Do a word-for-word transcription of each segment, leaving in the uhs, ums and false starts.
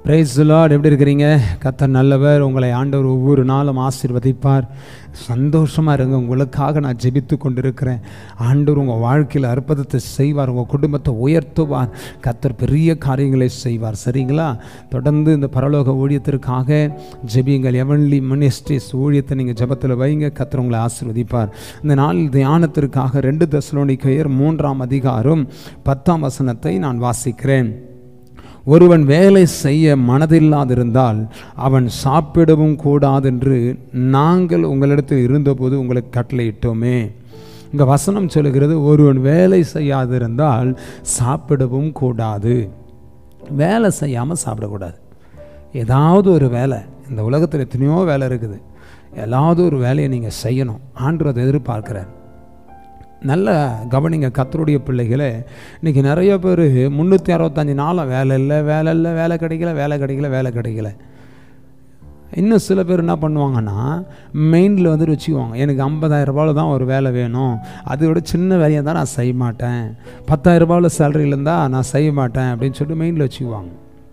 Praise the Lord. எப்படி இருக்கிறீங்க? கர்த்தர் நல்லவர். உங்களை ஆண்டவர் ஒவ்வொரு நாளும் ஆசீர்வதிப்பார். சந்தோஷமாக இருங்க. உங்களுக்காக நான் ஜெபித்து கொண்டிருக்கிறேன். ஆண்டவர் உங்கள் வாழ்க்கையில் அற்புதத்தை செய்வார். உங்கள் குடும்பத்தை உயர்த்துவார். கர்த்தர் பெரிய காரியங்களை செய்வார். சரிங்களா? தொடர்ந்து இந்த பரலோக ஊழியத்திற்காக ஜெபியுங்கள். எவன்லி மினிஸ்ட்ரிஸ் ஊழியத்தை நீங்கள் ஜெபத்தில் வைங்க. கர்த்தர் உங்களை ஆசீர்வதிப்பார். இந்த நாளில் தியானத்திற்காக ரெண்டு தெசலோனிக்கேயர் மூன்றாம் அதிகாரம் பத்தாம் வசனத்தை நான் வாசிக்கிறேன். ஒருவன் வேலை செய்ய மனதில்லாதிருந்தால் அவன் சாப்பிடவும் கூடாதென்று நாங்கள் உங்களிடத்தில் இருந்தபோது உங்களுக்கு கட்டளையிட்டோமே. இங்கே வசனம் சொல்லுகிறது, ஒருவன் வேலை செய்யாதிருந்தால் சாப்பிடவும் கூடாது. வேலை செய்யாமல் சாப்பிடக்கூடாது. ஏதாவது ஒரு வேலை, இந்த உலகத்தில் எத்தனையோ வேலை இருக்குது, ஏதாவது ஒரு வேலையை நீங்கள் செய்யணும். ஆண்டவர் அதை எதிர்பார்க்கிறார். நல்ல கவனிங்க கர்த்தருடைய பிள்ளைகளே. இன்றைக்கி நிறைய பேர் முந்நூற்றி அறுபத்தஞ்சு நாளும் வேலை இல்லை வேலை இல்லை வேலை கிடைக்கல வேலை கிடைக்கல வேலை கிடைக்கல. இன்னும் சில பேர் என்ன பண்ணுவாங்கன்னா, மெயினில் வந்துட்டு வச்சுக்குவாங்க, எனக்கு ஐம்பதாயிரம் ரூபாவில் தான் ஒரு வேலை வேணும், அதோட சின்ன வேலையை தான் நான் செய்ய மாட்டேன், பத்தாயிரம் ரூபாவில் சேலரியில் இருந்தால் நான் செய்ய மாட்டேன் அப்படின்னு சொல்லிட்டு மெயினில் வச்சுக்குவாங்க.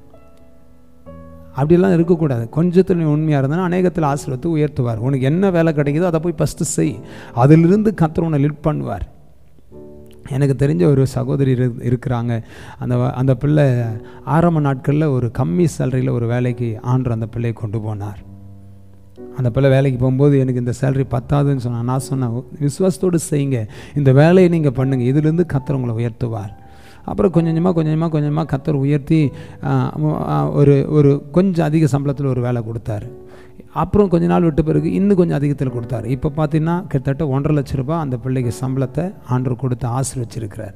அப்படிலாம் இருக்கக்கூடாது. கொஞ்சத்தில் நீ உண்மையாக இருந்தால் அநேகத்தில் ஆசீர்வத்தை உயர்த்துவார். உனக்கு என்ன வேலை கிடைக்குதோ அதை போய் ஃபஸ்ட்டு செய். அதிலிருந்து கர்த்தர் உன்னை லிட் பண்ணுவார். எனக்கு தெரிஞ்ச ஒரு சகோதரி இருக்கிறாங்க. அந்த அந்த பிள்ளை ஆரம்ப நாட்களில் ஒரு கம்மி சேலரியில் ஒரு வேலைக்கு ஆண்டு அந்த பிள்ளையை கொண்டு போனார். அந்த பிள்ளை வேலைக்கு போகும்போது எனக்கு இந்த சேலரி பத்தாதுன்னு சொன்னான். நான் சொன்னேன், விசுவாசத்தோடு செய்யுங்க, இந்த வேலையை நீங்கள் பண்ணுங்கள், இதிலிருந்து கர்த்தர் உங்களை உயர்த்துவார். அப்புறம் கொஞ்சம் கொஞ்சமாக கொஞ்சம் கொஞ்சமாக கொஞ்சமாக கர்த்தர் உயர்த்தி ஒரு ஒரு கொஞ்சம் அதிக சம்பளத்தில் ஒரு வேலை கொடுத்தாரு. அப்புறம் கொஞ்ச நாள் விட்ட பிறகு இன்னும் கொஞ்சம் அதிகத்தில் கொடுத்தாரு. இப்போ பார்த்தீங்கன்னா கிட்டத்தட்ட ஒன்றரை லட்ச ரூபாய் அந்த பிள்ளைக்கு சம்பளத்தை ஆண்டவர் கொடுத்து ஆசீர்வச்சிருக்கிறார்.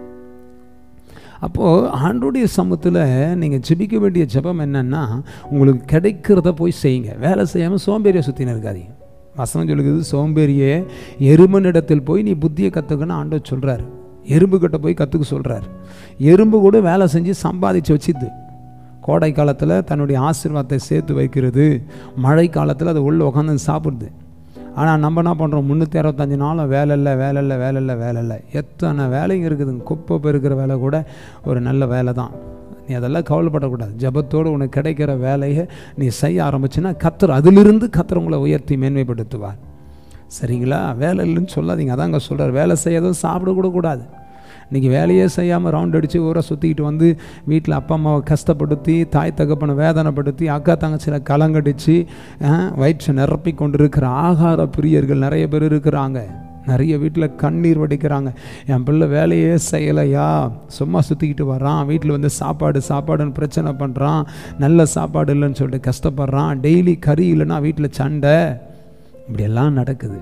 அப்போது ஆண்டவருடைய சமூகத்தில் நீங்கள் ஜெபிக்க வேண்டிய ஜெபம் என்னென்னா, உங்களுக்கு கிடைக்கிறத போய் செய்யுங்க. வேலை செய்யாமல் சோம்பேறியை சுற்றின்னு இருக்காதீங்க. வசனம் சொல்லுகிறது, சோம்பேறியே எறும்பனிடத்தில் போய் நீ புத்தியை கற்றுக்கன்னு ஆண்டவர் சொல்கிறார். எறும்பு கிட்ட போய் கற்றுக்க சொல்கிறார். எறும்பு கூட வேலை செஞ்சு சம்பாதிச்சு வச்சுது. கோடை காலத்தில் தன்னுடைய ஆசீர்வாதத்தை சேர்த்து வைக்கிறது, மழை காலத்தில் அது உள்ளே உட்காந்து சாப்பிடுது. ஆனால் நம்ம என்ன பண்ணுறோம், முந்நூற்றி அறுபத்தஞ்சு நாளும் வேலை இல்லை வேலை இல்லை வேலை இல்லை வேலை இல்லை. எத்தனை வேலைங்க இருக்குதுங்க. குப்பை பெருக்கிற வேலை கூட ஒரு நல்ல வேலை தான். நீ அதெல்லாம் கவலைப்படக்கூடாது. ஜபத்தோடு உனக்கு கிடைக்கிற வேலையை நீ செய்ய ஆரம்பிச்சுன்னா கர்த்தர் அதிலிருந்து கர்த்தர் உங்களை உயர்த்தி மேன்மைப்படுத்துவார். சரிங்களா? வேலை இல்லைன்னு சொல்லாதீங்க. அதான் அங்கே சொல்கிறார், வேலை செய்யாதும் சாப்பிடக்கூட கூடாது. இன்றைக்கி வேலையே செய்யாமல் ரவுண்ட் அடித்து ஊரை சுற்றிக்கிட்டு வந்து வீட்டில் அப்பா அம்மாவை கஷ்டப்படுத்தி, தாய் தகப்பனை வேதனைப்படுத்தி, அக்கா தங்கச்சியில் கலங்கடித்து வயிற்றை நிரப்பி கொண்டு இருக்கிற ஆகார பிரியர்கள் நிறைய பேர் இருக்கிறாங்க. நிறைய வீட்டில் கண்ணீர் வடிக்கிறாங்க. என் பிள்ளை வேலையே செய்யலையா, சும்மா சுற்றிக்கிட்டு வரான், வீட்டில் வந்து சாப்பாடு சாப்பாடுன்னு பிரச்சனை பண்ணுறான், நல்ல சாப்பாடு இல்லைன்னு சொல்லிட்டு கஷ்டப்படுறான், டெய்லி கறி இல்லைன்னா வீட்டில் சண்டை, இப்படியெல்லாம் நடக்குது.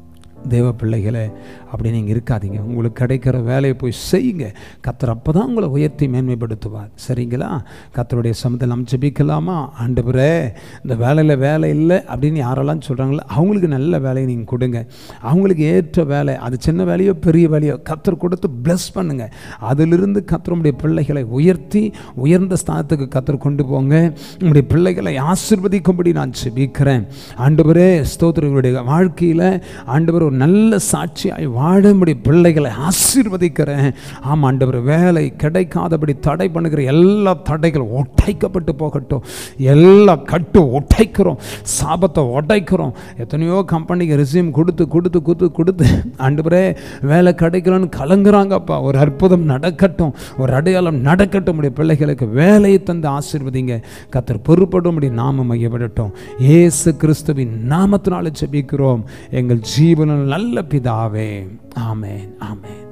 தேவ பிள்ளைகளே, அப்படி நீங்கள் இருக்காதீங்க. உங்களுக்கு கிடைக்கிற வேலையை போய் செய்யுங்க. கர்த்தர் அப்போ தான் உங்களை உயர்த்தி மேன்மைப்படுத்துவார். சரிங்களா? கர்த்தருடைய சமூகத்தில் நம்ம ஜெபிக்கலாமா? ஆண்டவரே, இந்த வேலையில் வேலை இல்லை அப்படின்னு யாரெல்லாம் சொல்கிறாங்களோ அவங்களுக்கு நல்ல வேலையை நீங்கள் கொடுங்க. அவங்களுக்கு ஏற்ற வேலை, அது சின்ன வேலையோ பெரிய வேலையோ கர்த்தர் கொடுத்து ப்ளஸ் பண்ணுங்கள். அதிலிருந்து கர்த்தருடைய பிள்ளைகளை உயர்த்தி உயர்ந்த ஸ்தானத்துக்கு கர்த்தர் கொண்டு போங்க. உங்களுடைய பிள்ளைகளை ஆசீர்வதிக்கும்படி நான் ஜெபிக்கிறேன். ஆண்டவரே ஸ்தோத்திரங்களுடைய வாழ்க்கையில் ஆண்டவர் ஒரு நல்ல சாட்சியாய் வாழும்படி பிள்ளைகளை ஆசீர்வதிக்கிறேன். ஆமாம் ஆண்டவர், வேலை கிடைக்காதபடி தடை பண்ணுகிற எல்லா தடைகளும் ஒட்டைக்கப்பட்டு போகட்டும். எல்லா கட்டு ஒட்டைக்கிறோம், சாபத்தை உடைக்கிறோம். எத்தனையோ கம்பெனிக்கு ரெஸ்யூம் கொடுத்து கொடுத்து கொடுத்து கொடுத்து ஆண்டவரே வேலை கிடைக்கலன்னு கலங்குறாங்கப்பா. ஒரு அற்புதம் நடக்கட்டும், ஒரு அடையாளம் நடக்கட்டும். உடைய பிள்ளைகளுக்கு வேலையை தந்து ஆசீர்வதிங்க. கர்த்தர் பொறுப்படும்படி நாமம் மையப்படட்டும். இயேசு கிறிஸ்துவின் நாமத்தினாலே ஜெபிக்கிறோம் எங்கள் ஜீவன நல்ல பிதாவே. ஆமென், ஆமென்.